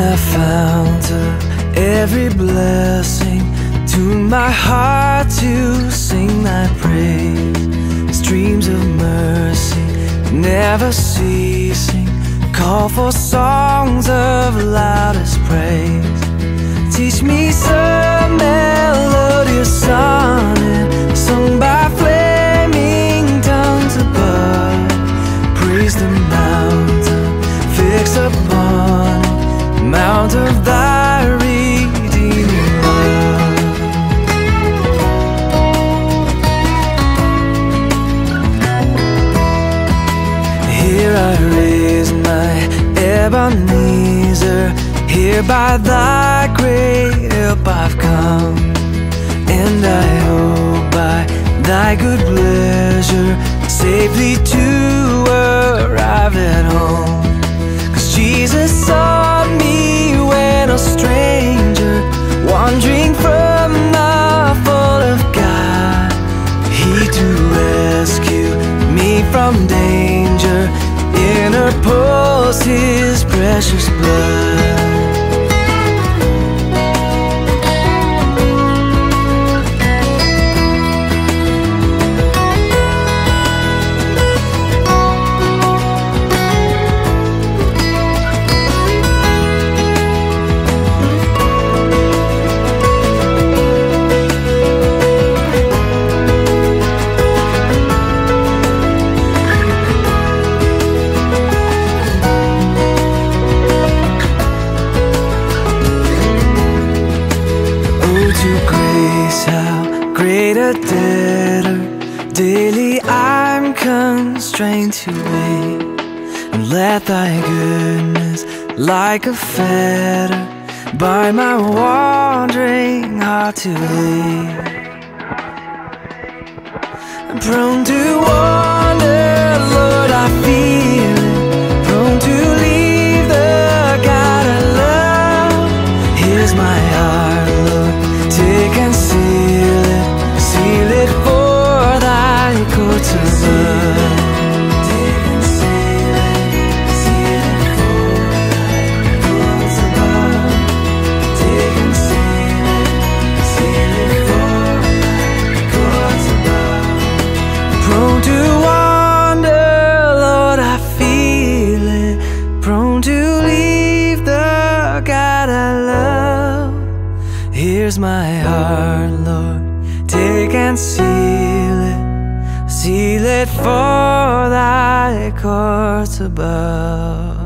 the fount of every blessing. Tune my heart to sing thy praise. Streams of mercy never ceasing, call for songs of loudest praise. Teach me some melodious sonnet sung by flaming tongues above. Praise the mountain, fix upon it, mount of thy redeeming love. Here I raise my Ebenezer, here by thy great help I've come, and I hope by thy good pleasure safely to arrive at home. 'Cause Jesus sought me when a stranger, wandering from the fold of God. He to rescue me from danger interposed his precious blood. Great a debtor daily I'm constrained to wait, and let thy goodness like a fetter bind my wandering heart to thee. I'm prone to wander, Lord, I feel it, prone to leave the God I love. Here's my heart, Lord, take and seal it, seal it for thy courts above. Take and seal it, seal it for thy courts above. Take and seal it for thy courts above. Prone to wander, Lord, I feel it, prone to leave the God I love. Here's my heart, Lord, take and seal it for thy courts above.